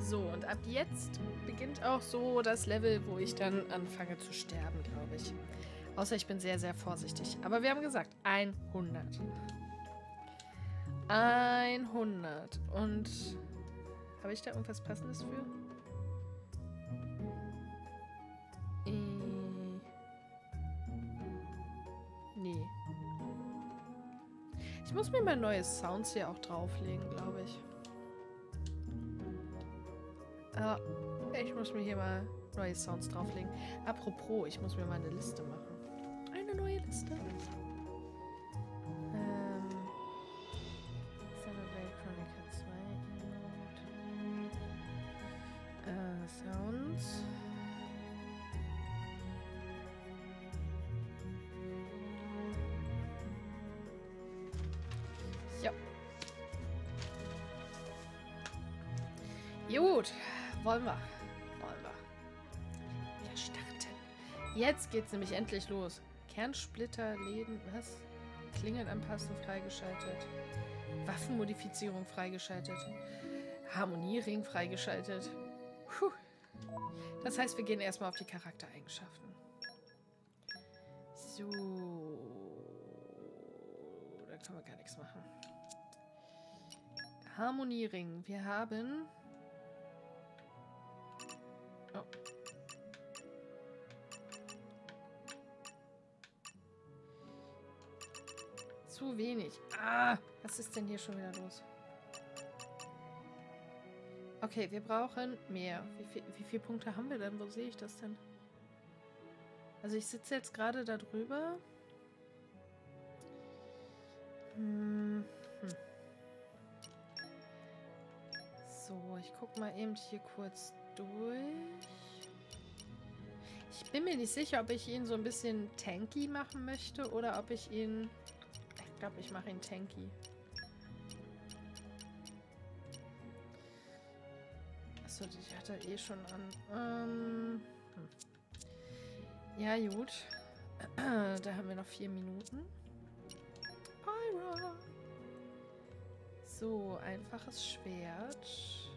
So, und ab jetzt beginnt auch so das Level, wo ich dann anfange zu sterben, glaube ich. Außer ich bin sehr, sehr vorsichtig. Aber wir haben gesagt, 100. 100. Und habe ich da irgendwas Passendes für? Nee. Ich muss mir mal neue Sounds hier auch drauflegen, glaube ich. Ich muss mir hier mal neue Sounds drauflegen. Apropos, ich muss mir mal eine Liste machen. Eine neue Liste. Xenoblade Chronicle 2. Sounds. Ja. Gut. Wollen wir. Wir starten. Jetzt geht's nämlich endlich los. Kernsplitter, Läden, was? Klingen anpassen freigeschaltet. Waffenmodifizierung freigeschaltet. Harmoniering freigeschaltet. Puh. Das heißt, wir gehen erstmal auf die Charaktereigenschaften. So. Da können wir gar nichts machen. Harmoniering. Wir haben... Oh. Zu wenig. Was ist denn hier schon wieder los? Okay, wir brauchen mehr. Wie viele Punkte haben wir denn? Wo sehe ich das denn? Also ich sitze jetzt gerade da drüber. So, ich gucke mal eben hier kurz durch. Ich bin mir nicht sicher, ob ich ihn so ein bisschen tanky machen möchte oder ob ich ihn... Ich glaube, ich mache ihn tanky. Achso, die hat er eh schon an. Ja, gut. Da haben wir noch 4 Minuten. Pyra. So, einfaches Schwert.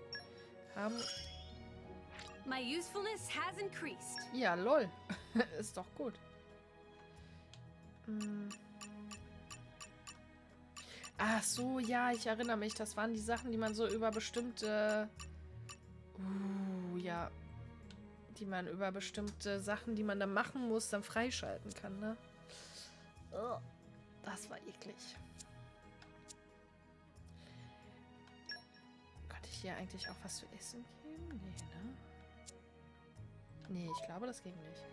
My usefulness has increased. Ja, lol. Ist doch gut. Ach so, ja, ich erinnere mich. Das waren die Sachen, die man so über bestimmte... ja. Die man über bestimmte Sachen, die man dann machen muss, dann freischalten kann, ne? Oh, das war eklig. Konnte ich hier eigentlich auch was zu essen geben? Nee, ne? Nee, ich glaube, das ging nicht.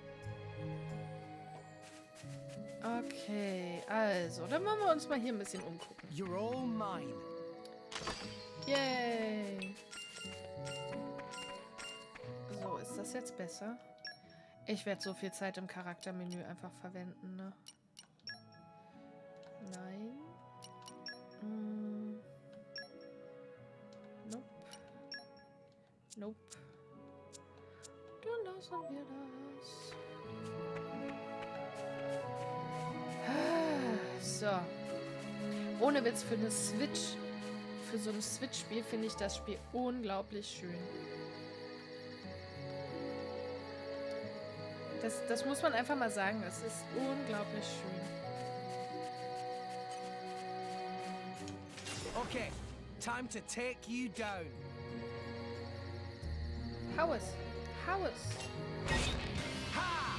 Okay, also, dann wollen wir uns mal hier ein bisschen umgucken. You're all mine. Yay! So, ist das jetzt besser? Ich werde so viel Zeit im Charaktermenü einfach verwenden, ne? Nein. Nope. Nope. Dann lassen wir das. So. Ohne Witz, für eine Switch, für so ein Switch-Spiel finde ich das Spiel unglaublich schön. Das muss man einfach mal sagen. Es ist unglaublich schön. Okay, time to take you down. Hau es. Hau es. Ha!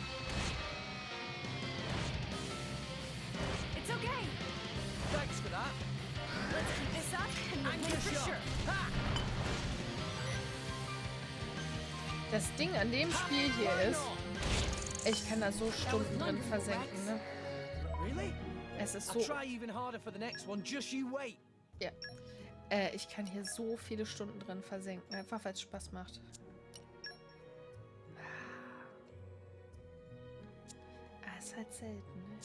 It's okay. Thanks for that. Let's keep this up and we'll win for sure. Ha! Das Ding an dem Spiel hier ist, ich kann da so Stunden drin versenken, ne? Really? Es ist I'll so... try even harder for the next one. Just you wait. Ja. Ich kann hier so viele Stunden drin versenken, einfach weil es Spaß macht. Ist halt selten, ne?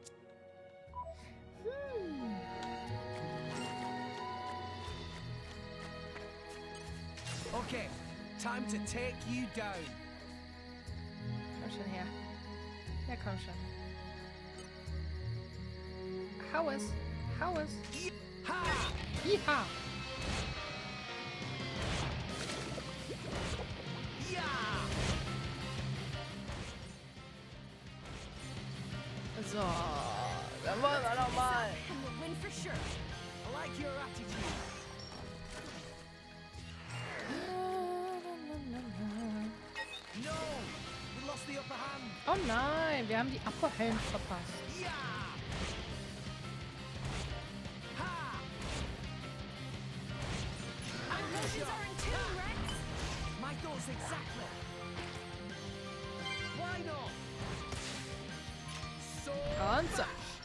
Okay, time to take you down. Komm schon her. Ja, komm schon. Hau es. Hau es. Ha! Iha. So, dann wollen wir noch mal. And we'll win for sure. I like your attitude. No! We lost the upper hand. Oh nein, wir haben die Upper Hand verpasst. Yeah! Ha! Our motions are in tune, Rex. My thoughts exactly. Why not? So Und so.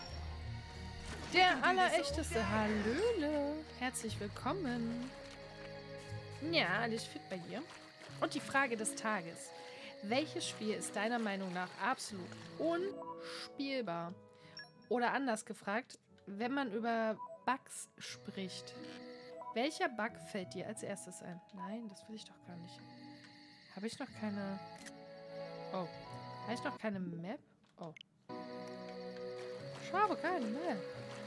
Der allerechteste Hallöle. Herzlich willkommen. Ja, alles fit bei dir? Und die Frage des Tages. Welches Spiel ist deiner Meinung nach absolut unspielbar? Oder anders gefragt, wenn man über Bugs spricht, welcher Bug fällt dir als erstes ein? Nein, das will ich doch gar nicht. Habe ich noch keine... Oh. Habe ich noch keine Map? Oh. Ich habe keine Map.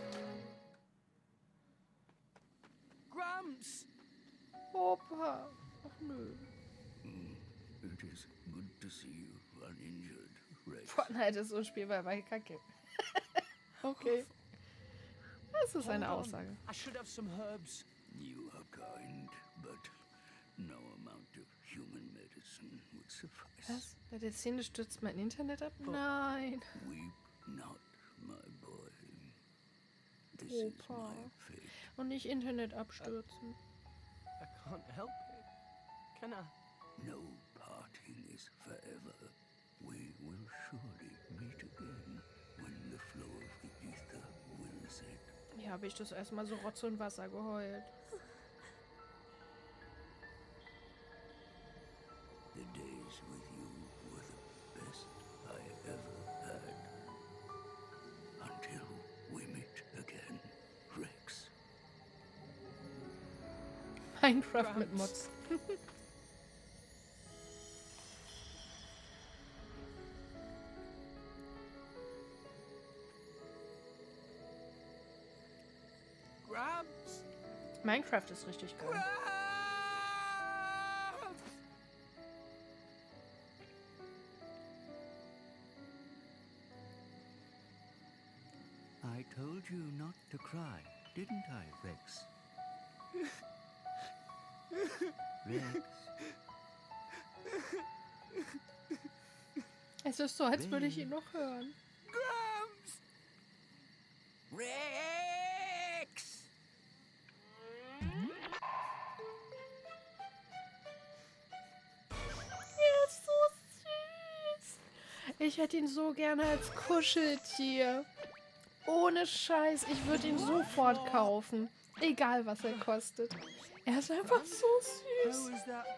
Gramps! Opa. Ach nö. It is good to see you uninjured, Rex. Fortnite ist unspielbar, weil Kacke. Okay. Das ist eine Hold on. Aussage. I should have some herbs. You are kind, but no amount of human medicine would suffice. Was? Bei der Szene stürzt mein Internet ab? Nein. Weep not, my boy. This is Opa. my fate. Und nicht Internet abstürzen. I can't help it. Can I? No parting is forever. We will surely meet again when the flow of the ether will set. Hier habe ich das erstmal so Rotze und Wasser geheult. The days with you were the best I ever had. Until we meet again, Rex. Minecraft mit Mods. Gramps! Minecraft ist richtig geil. Gramps! I told you not to cry, didn't I, Rex? Rex, Es ist so, als würde ich ihn noch hören. Gramps! Rex! Er ist so süß. Ich hätte ihn so gerne als Kuscheltier. Ohne Scheiß, ich würde ihn sofort kaufen. Egal, was er kostet. Er ist einfach so süß. How is that?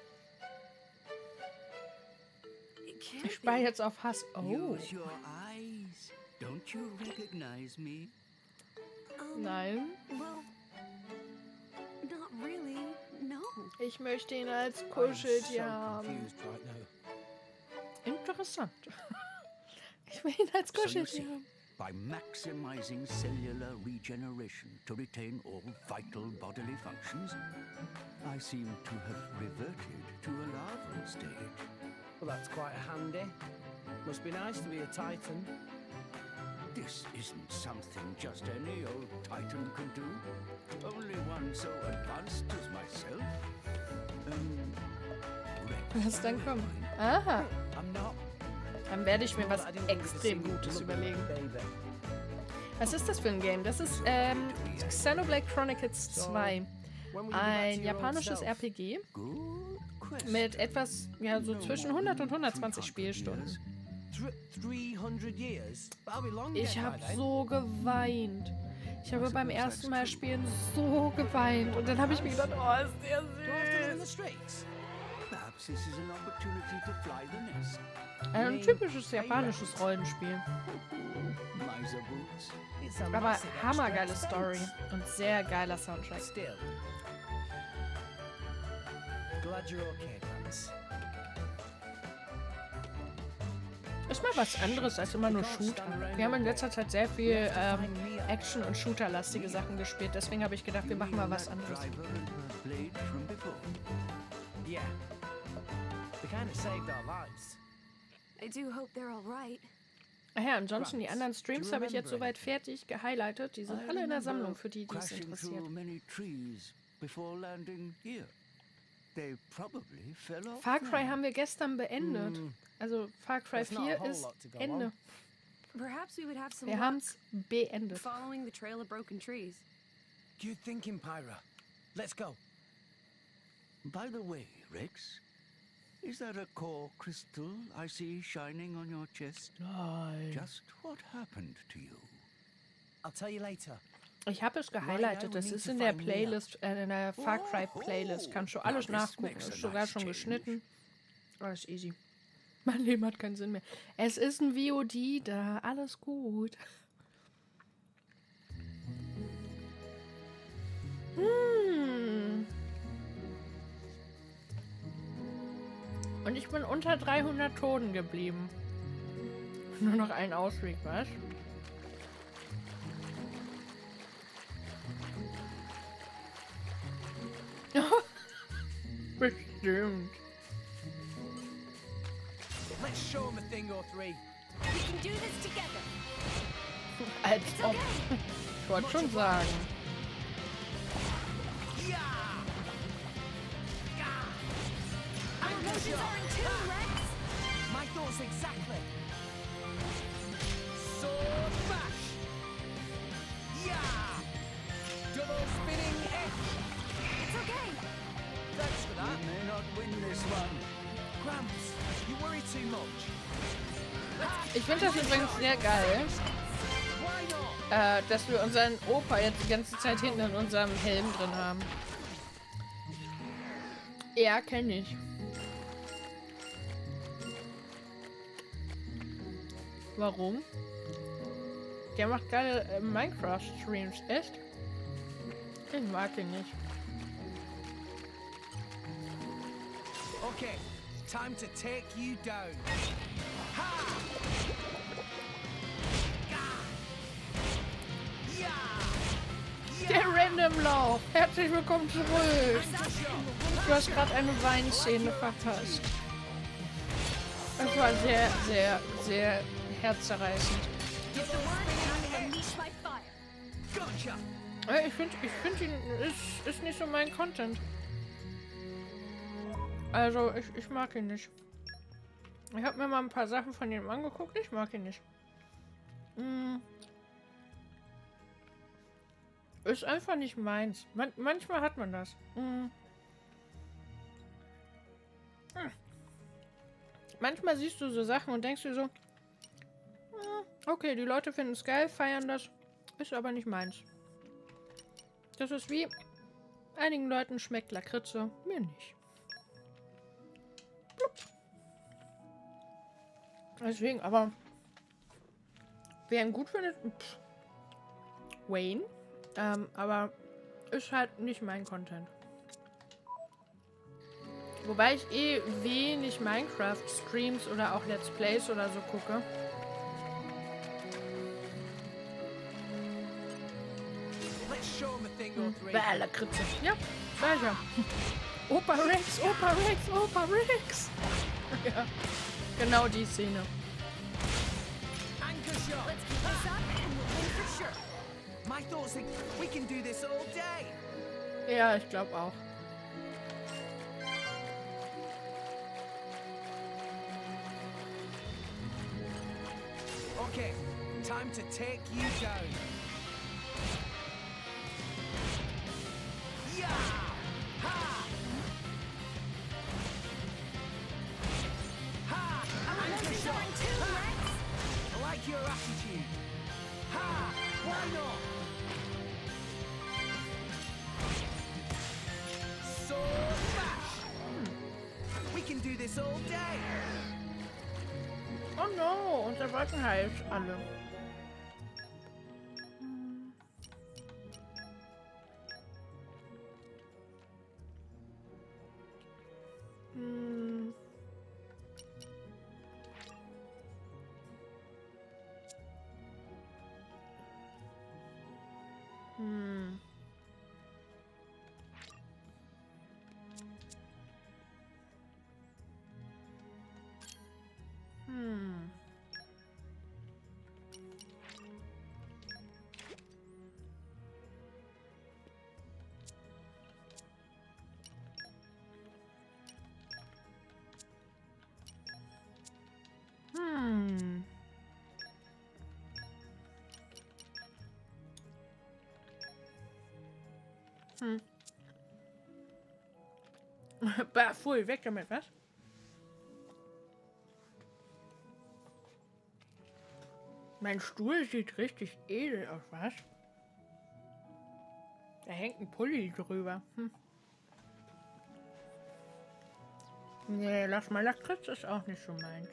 It can't Ich spare jetzt auf Hass. Oh, Use your eyes. Don't you recognize me? nein. Well, not really. No. Ich möchte ihn als I'm Kuscheltier so haben. confused right now. Interessant. Ich will ihn als So you Kuscheltier see, haben. by maximizing cellular regeneration to retain all vital bodily functions, I seem to have reverted to a larval stage. Well, that's quite handy. Must be nice to be a titan. This isn't something just any old titan could do. Only one so advanced as myself. Rex, Was dann where kommt. am I? Aha. I'm not. Dann werde ich mir was But I didn't want you to see extrem me Gutes looking überlegen. like a baby. Was ist das für ein Game? Das ist Xenoblade Chronicles 2. When will you be back to Ein your old japanisches self? RPG Good question. mit etwas, ja, so zwischen 100 und 120 Spielstunden. 300 years? That'll be long Ich yet habe by then. so geweint. Ich habe beim ersten Mal spielen so geweint. Und dann habe ich mir gedacht, oh, ist der Do I have to live in the süß. streets? Perhaps this is an opportunity to fly the nest. Ein typisches japanisches Rollenspiel. Miser boots. It's a Aber massive extra hammergeile expense. Story und sehr geiler Soundtrack. Still. Glad you're okay, Gramps. Ist mal was anderes als immer nur Shooter. Wir haben in letzter Zeit sehr viel Action- und Shooter-lastige Sachen gespielt. Deswegen habe ich gedacht, wir machen mal was anderes. Driver and her blade from before. Yeah. They kind of saved our lives. I do hope they're all right. Ach ja, ansonsten die Grant, anderen do Streams you habe ich jetzt remember soweit fertig gehighlightet. Die sind I alle in der remember Sammlung, für die, die es crashing interessiert. through many trees before landing here. They probably fell off. Far Cry then. haben wir gestern beendet. Also Far Cry There's not a 4 whole ist lot to go Ende. on. Perhaps we would have some Wir luck haben es beendet. following the trail of broken trees. Good thinking, Pyra. Let's go. By the way, Rex, is that a core crystal I see shining on your chest? Nein. Just what happened to you? I'll tell you later. Ich habe es gehighlightet. Das ist in der Playlist, in der Far Cry Playlist. Kannst du alles nachgucken. Ist sogar schon geschnitten. Alles easy. Mein Leben hat keinen Sinn mehr. Es ist ein VOD da. Alles gut. Und ich bin unter 300 Toten geblieben. Nur noch ein Ausweg, was? Bestimmt. Let's show him a thing or three. We can do this together. Als It's ob. okay. Ich wollte schon sagen. Yeah! Our emotions are in tune, Rex. My thoughts exactly. Sword bash. Yeah! Double spinning F. It's okay. Thanks for You that. may not win this one. Gramps, you worry too much. Ich finde das übrigens sehr geil, Why not? dass wir unseren Opa jetzt die ganze Zeit hinten in unserem Helm drin haben. Ja, kenne ich. Warum? Der macht geile Minecraft-Streams. Echt? Ich mag ihn nicht. Okay, time to take you down. Ha! Ja! Ja! Der Random Law. Herzlich willkommen zurück. Du hast gerade eine Weinszene verpasst. Das war sehr, sehr, sehr herzzerreißend. Give the word and unleash my fire. Gotcha! Ich find ihn ist nicht so mein Content. Also, ich mag ihn nicht. Ich habe mir mal ein paar Sachen von ihm angeguckt. Ich mag ihn nicht. Ist einfach nicht meins. Manchmal hat man das. Manchmal siehst du so Sachen und denkst dir so, okay, die Leute finden es geil, feiern das. Ist aber nicht meins. Das ist wie einigen Leuten schmeckt Lakritze, mir nicht. Deswegen, aber wer ihn gut findet, Wayne, aber ist halt nicht mein Content. Wobei ich wenig Minecraft-Streams oder auch Let's Plays oder so gucke. Let's show him a thing or three. Bäh, Lakritze. Ja, sag ich ja. Opa Rex, Opa Rex, Opa Rex. Ja, genau die Szene. Anchor shot. Let's keep this up and we'll win for sure. My thoughts think we can do this all day. Ja, ich glaube auch. Okay, time to take you down. Yeah! Ha! Ha! Our Anchor emotions shot. are in tune, Rex. I like your attitude. Ha! Why not? Sword bash. We can do this all day. Oh no, unser Waffen heilt alle. Hm. Hm. Hm. Bah, voll, weg damit, was? Mein Stuhl sieht richtig edel aus, was? Da hängt ein Pulli drüber. Nee, lass mal, Lakritz ist auch nicht so meins.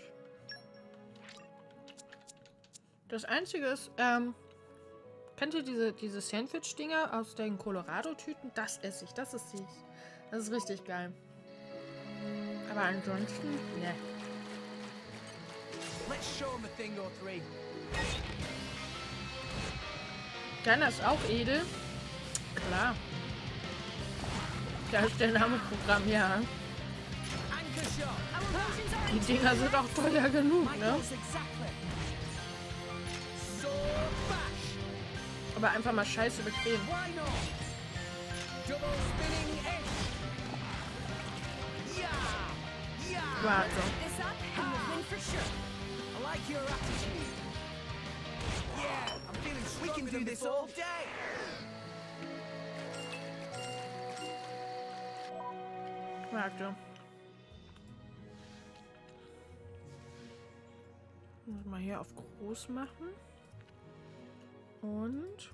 Das Einzige ist, kennt ihr diese Sandwich-Dinger aus den Colorado-Tüten? Das esse ich, das ist süß. Das ist richtig geil. Aber ansonsten, ne. Let's show him a thing or three. Deiner ist auch edel. Klar. Da ist der Name Programm, ja. Anchor shot. Our potions are Die Dinger sind auch teuer genug, ne? Michaels exactly. Sword bash. Aber einfach mal scheiße bequem. Why not? Double spinning edge. Yeah. Warte. this up and we'll win for sure. I like your attitude. Yeah, I'm feeling we can do this all day. Warte. Muss mal hier auf groß machen. Und.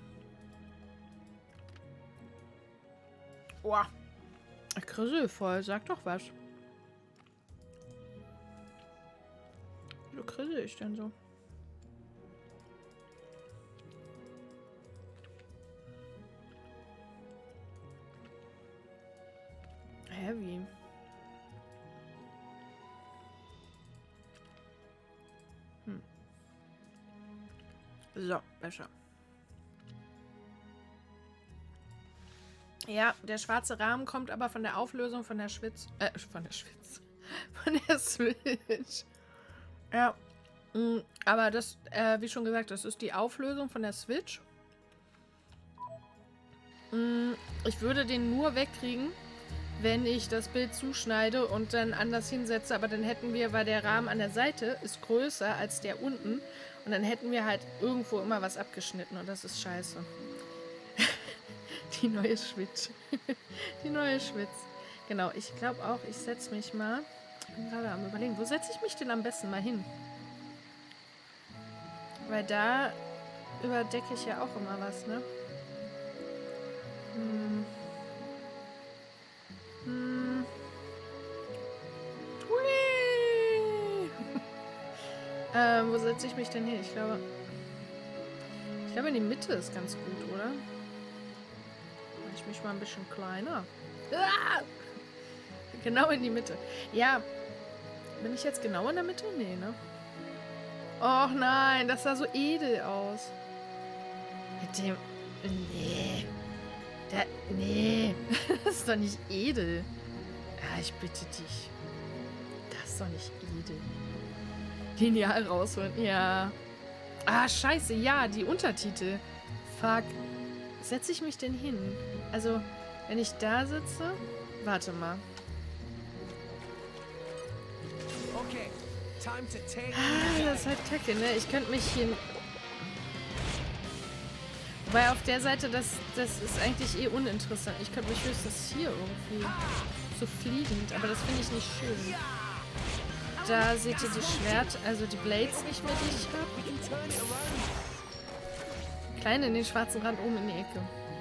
Boah. Krissel voll, sag doch was. Wieso krissel ich denn so? Heavy. So, besser. Ja, der schwarze Rahmen kommt aber von der Auflösung von der Switch. Von der Switch. Ja. Aber das, wie schon gesagt, das ist die Auflösung von der Switch. Ich würde den nur wegkriegen, wenn ich das Bild zuschneide und dann anders hinsetze. Aber dann hätten wir, weil der Rahmen an der Seite ist größer als der unten. Und dann hätten wir halt irgendwo immer was abgeschnitten. Und das ist scheiße. Die neue Switch. Die neue Switch. Genau, ich glaube auch, ich setze mich mal. Ich bin gerade am Überlegen, wo setze ich mich denn am besten mal hin? Weil da überdecke ich ja auch immer was, ne? Wo setze ich mich denn hin? Ich glaube, in die Mitte ist ganz gut, oder? Mache ich mich mal ein bisschen kleiner. Ah! Genau in die Mitte. Ja. Bin ich jetzt genau in der Mitte? Nee, ne? Och nein, das sah so edel aus. Mit dem... Nee. Nee. Das ist doch nicht edel. Ja, ich bitte dich. Das ist doch nicht edel. Lineal rausholen. Ja. Ah, scheiße. Ja, die Untertitel. Fuck. Setze ich mich denn hin? Also, wenn ich da sitze... Warte mal. Okay, time to take. Ah, das ist halt kacke, ne? Ich könnte mich hier... Wobei auf der Seite, das ist eigentlich eh uninteressant. Ich könnte mich höchstens hier irgendwie so fliegend, aber das finde ich nicht schön. Da seht ihr die Schwert, also die Blades nicht mehr, die ich habe. Klein in den schwarzen Rand oben in die Ecke.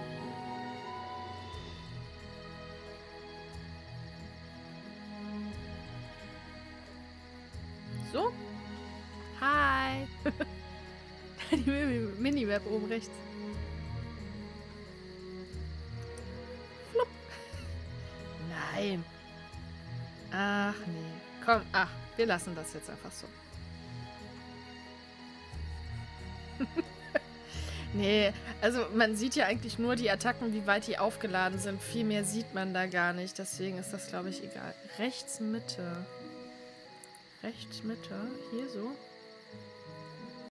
So. Hi. Die Mini-Web oben rechts. Flupp. Nein. Ach nee. Komm, ach, wir lassen das jetzt einfach so. Nee, also man sieht ja eigentlich nur die Attacken, wie weit die aufgeladen sind. Viel mehr sieht man da gar nicht. Deswegen ist das, glaube ich, egal. Rechts Mitte. Rechts Mitte. Hier so.